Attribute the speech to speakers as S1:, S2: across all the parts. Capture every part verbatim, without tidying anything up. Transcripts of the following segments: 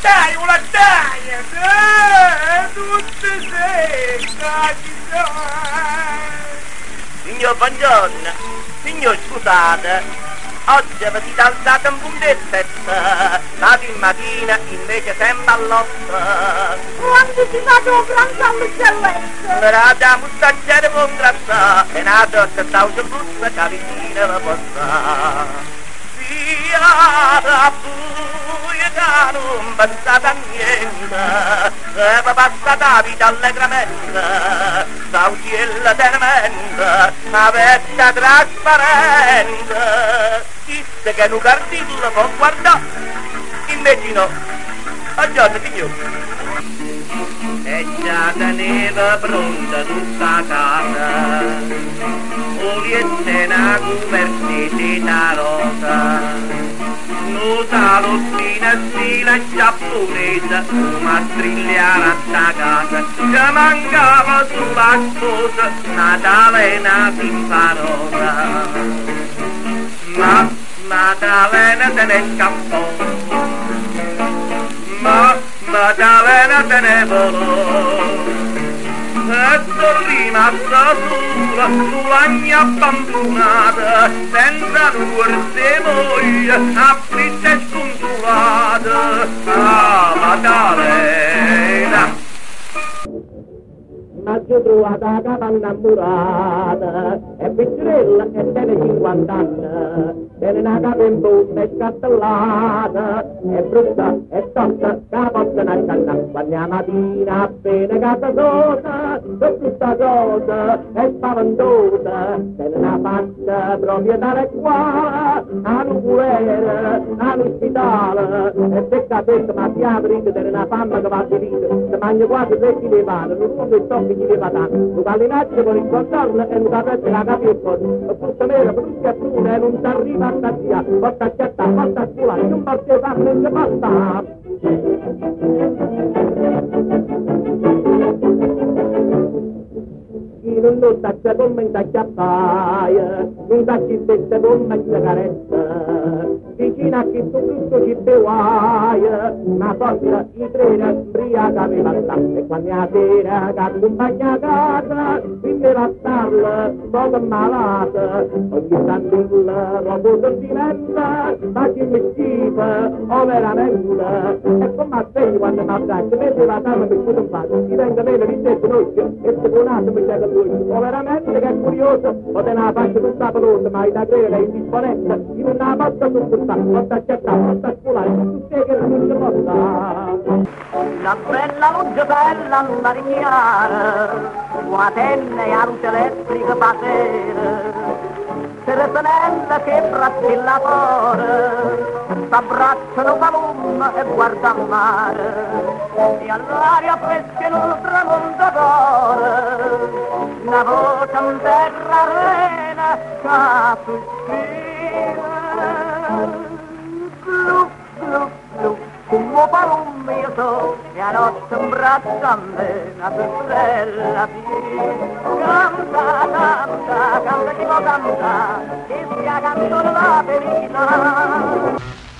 S1: dai, una dai, eh, tutte secca, ci signor, buongiorno, signor scusate, oggi avete alzato un puntetta, la mattina invece sempre all'otto.
S2: Quando si fa un pranzo all'eccellenza?
S1: Però da mustacciare con grassa, e una torta sta un busta che vicino la posta. Via da buia che non pensate a niente, e vi passate la vita allegramente, da un cielo tremendo, una vetta trasparente. Disse che un cardillo può guardare, invece no. Buongiorno signore. E già teneva pronta tutta casa, oliette una copertita rosa, no salottina stile giapponese, una strigliara sta casa, che mancava sulla sposa, Maddalena Pimparosa. Ma Maddalena se ne scappò, ma Maddalena se ne volò, e sono rimasta sola, sulla mia abbandonata, senza nuorse moglie, afflitta e sconsolata. Ah, Maddalena! Ma si è trovata la capanna murata, è piccerella e tiene cinquanta anni, tiene una capa in bocca e scattellata, è brutta e tosta, la porta una canna, quando la mattina appena casa sosa, è tutta cosa, è spaventosa, tiene una faccia proprio tale qua, a nuvolere, all'ospitale, e secca secca, ma si apre, tiene una fama che va di vita, si mangia quasi tre chili di pane, non so che tocchi di patata, un gallinaccio con il contorno e un capretto la capicola, e tutto nero, tutti a brune, e non si arriva a stazia, porta a chiatta, porta a scuola, non porta a fare, non si porta. Chi non lo taccia come in tacciappaia, non tacci stesse come in cigaretta, vicino a chi tu tutto ci bevuaia, ma forza i treni ubriaca mi va e quando la sera che accompagna a casa, quindi la stalla, poco malata, ogni tanto il robo sentimento, ma chi mi schifa, o veramente, e come a te quando mi abbraccia, vedi la dama che tu non fai, ti venga bene di te conosco, e se buonato mi chiede lui, o veramente che è curioso, o te la faccio tutta pelosa, ma hai da credere è indisponente, in una botta su tutta, porta a cercare, porta a scolare, tu sai che non si porta.
S2: Una bella luce bella alla richiara, una tenne e la luce elettrica pasere, Teresanella che bracilla fuori, s'abbracciano palum e guarda al mare, e all'aria fresca in un tramonto d'oro, una voce in terra arena che sospira, blu, blu, blu, come palum io so, e a notte in braccio a me, una sorella canta, canta, canta, chi lo canta, che sia canzone la felicità.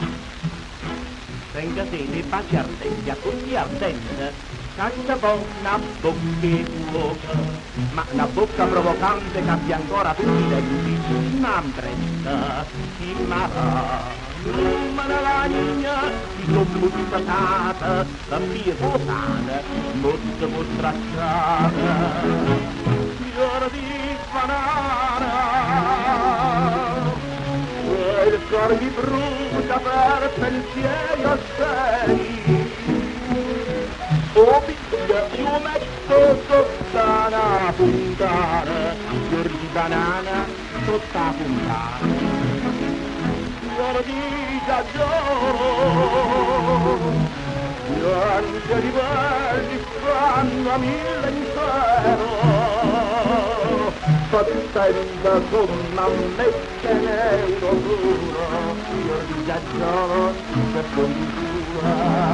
S1: Venga sede, baci ardenti, a tutti ardente, caccia buona bocca fuoca, ma la bocca provocante che abbia ancora tutti i denti, un'ambretta, si marà. Ma la lagna, si non mustacata, la mia rosana, molto mostracciata, fiora di banana, e il cuore mi brucia per pensieri osteri, o picchia, io metto sotto una puntana, fior di banana sotto la puntana. Di giorno, piante di belli fanno a mille intero, fattenda come a me che ne duro, io di giorno per conditura.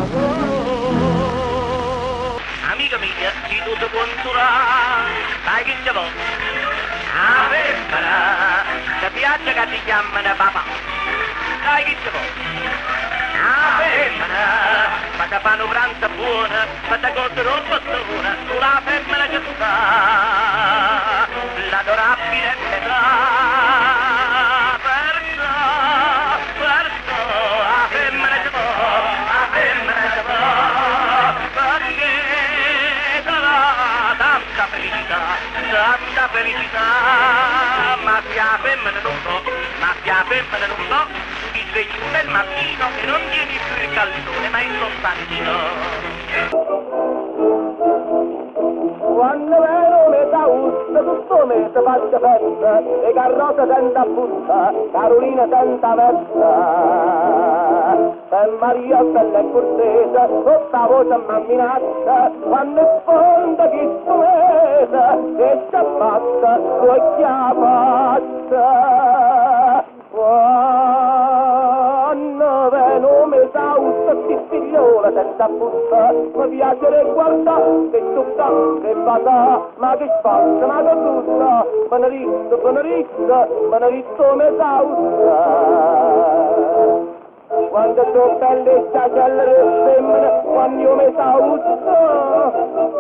S1: Amico mio, si tutto conturare, sai che c'è vuoi? Ah, femmina, ti piace che ti chiamano papà? Dai che ci vuoi? Ah, femmina, ma che fanno pranzo buona, ma da cosa non bastona, sulla femmina che sta, l'adorabile metà, perciò, perciò, la femmina che va, la femmina che va, perché sarà tanta felicità, tanta felicità, ma se la femmina non so, ma se la femmina non so, ti svegli un bel mattino e non tieni più il calzone, ma il sottantino. Quando vero metà usta, tutto mese faccia festa, le carrozze senza busta, Carolina senza vesta. E Maria bella e cortese, tutta voce mamminazza, quando è fonda chi sto mese, che ci abbatta, lo chiamazza. Quando vero metà usta, ti figliola senza busta, mi piace guardare, che tutta, che bata, ma che spazza, ma che brutta, beneritto, beneritto, beneritto metà usta. Quando sono belle stagelle le femmine, quando io mi saluto.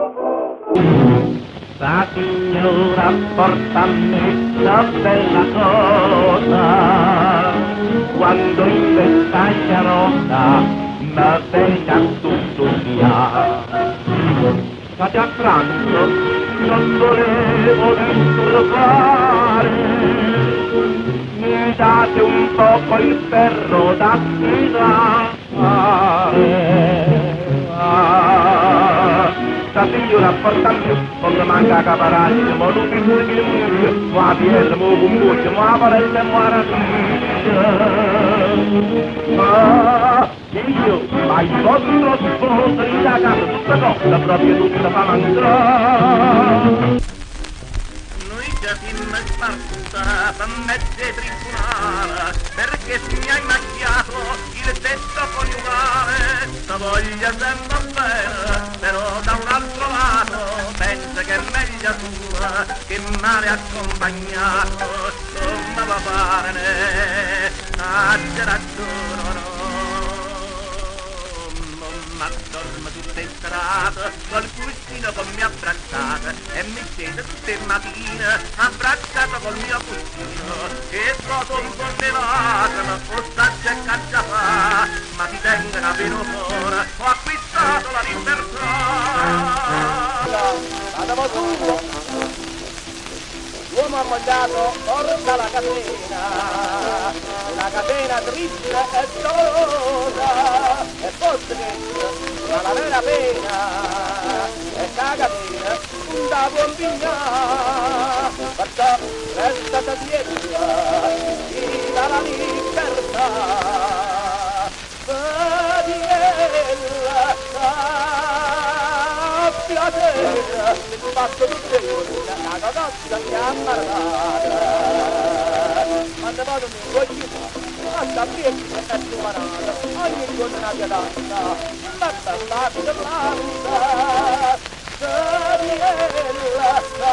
S1: La signora portami una bella cosa, quando in questa carrozza mi venga tutto via. State a pranzo, non volevo disturbare, mi date un poco il ferro da sfidare. La signora porta più, quando manca caparaccia, ma non più che mucchio, ma piede, ma cumbuccio, ma parente, ma raticcia. Ma io, ma il vostro sposo, in da casa, tutta cosa, proprio tutta fa mangiare. Timma sparsa per mezzo tribunale, perché mi hai macchiato il detto coniugale. La voglia sempre bene, però da un altro lato pensa che è meglio tua che male accompagnato. Non mi va bene, ah, c'è ragione, no. Ma dormo tutte in strada, col cuscino con mia abbracciata, e mi sento tutte le mattine abbracciata col mio cuscino, che sono un po' nevata, ma forse c'è caccia fa, ma ti tengo una pena fuori, ho acquistato la libertà. Andiamo tutto, l'uomo ammogliato porta la catena, la catena triste e dolorosa, e forse che ma la vera pena è la catena da buon pigliare, perciò resta sazietta fino alla libertà. Vediela a piacere, mi faccio tutte le giorni, la cagazza mi ha ammardata. Quando vado mi voglio, basta piacere e tu manata, ogni giorno una piatata, basta la piatata, Daniela,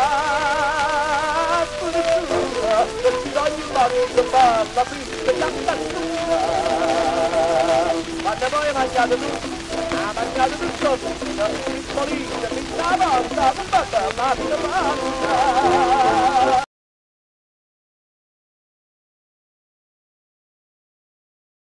S1: la cultura, per ogni volta basta, pista e cantatura. Quando poi hai mangiato tu, hai mangiato tutto, il polizia, mi sta basta, basta la piatata.